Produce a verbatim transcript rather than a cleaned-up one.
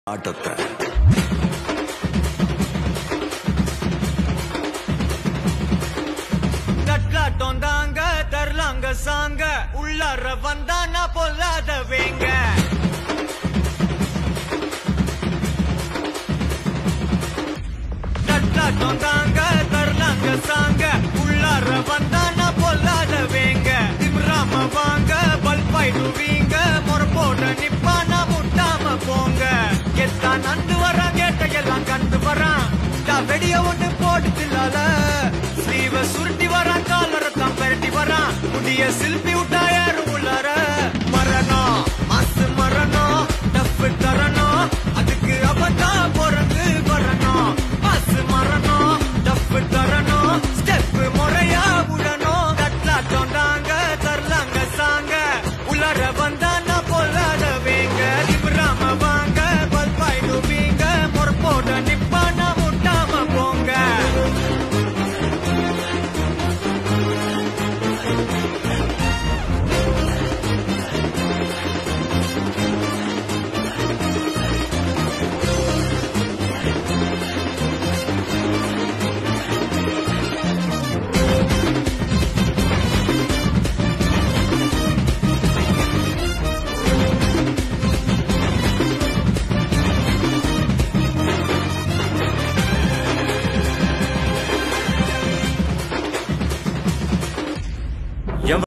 ஆட்டத்தை தட்லாட்டம் தாங்க தரலாங்க சாங்க உள்ளார வந்தானா பொல்லாத வேங்க தட்லாட்டம் தாங்க தரலாங்க சாங்க உள்ளார வந்தானா பொல்லாத வேங்க திம்ராம வாங்க பல்பாயிடுவீங்க முறப்போட நிப்பானா முட்டாம போங்க எத்தான் நந்து வரான் கேட்டையெல்லாம் கண்டு வரான் வெடிய ஒண்ணு போட்டு தில்லால